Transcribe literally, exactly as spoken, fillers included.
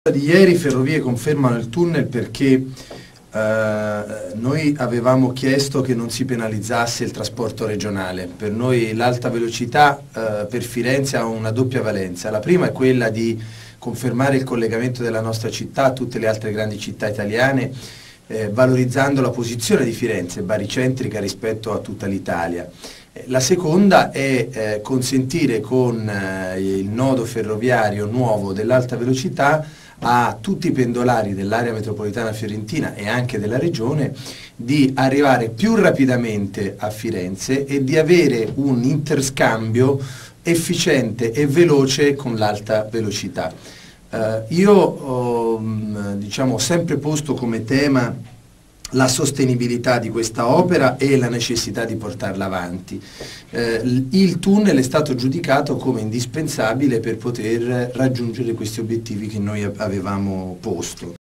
Di ieri Ferrovie confermano il tunnel perché eh, noi avevamo chiesto che non si penalizzasse il trasporto regionale. Per noi l'alta velocità eh, per Firenze ha una doppia valenza. La prima è quella di confermare il collegamento della nostra città a tutte le altre grandi città italiane, eh, valorizzando la posizione di Firenze, baricentrica rispetto a tutta l'Italia. La seconda è eh, consentire con eh, il nodo ferroviario nuovo dell'alta velocità a tutti i pendolari dell'area metropolitana fiorentina e anche della regione di arrivare più rapidamente a Firenze e di avere un interscambio efficiente e veloce con l'alta velocità. Eh, io ho diciamo, sempre posto come tema la sostenibilità di questa opera e la necessità di portarla avanti. Eh, il tunnel è stato giudicato come indispensabile per poter raggiungere questi obiettivi che noi avevamo posto.